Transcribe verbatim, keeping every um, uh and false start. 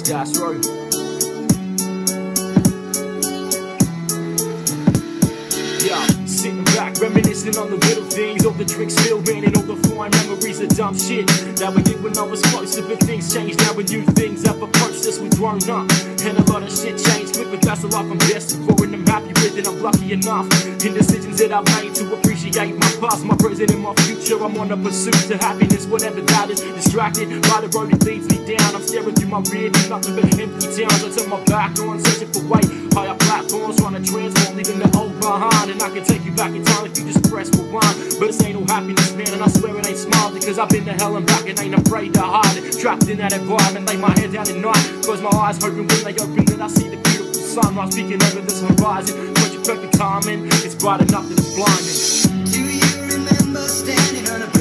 Castro. Yeah, sitting back, reminiscing on the little things, all the drinks still raining, all the fine memories of dumb shit that we did when I was closer. But things changed now, and new things have approached us. We've grown up, and a lot of shit changed quick. But that's the life I'm destined for, and I'm happy with it. I'm lucky enough in decisions that I've made to appreciate my past, my present, and my future. I'm on a pursuit to happiness, whatever that is. Distracted by the road that leads me down. I'm staring through my rear view, nothing but empty towns. I turn my back on, searching for weight, higher platforms, trying to transform, leaving the old behind. And I can take you back in time if you just press rewind. But this ain't no happiness, man, and I swear it ain't smile, because I've been to hell and back and ain't afraid to hide it. Trapped in that environment, lay my head down at night, close my eyes, hoping when they open that I see the beautiful sunrise peeking over this horizon. Such a perfect timing, it's bright enough that it's blinding. Do you remember standing on a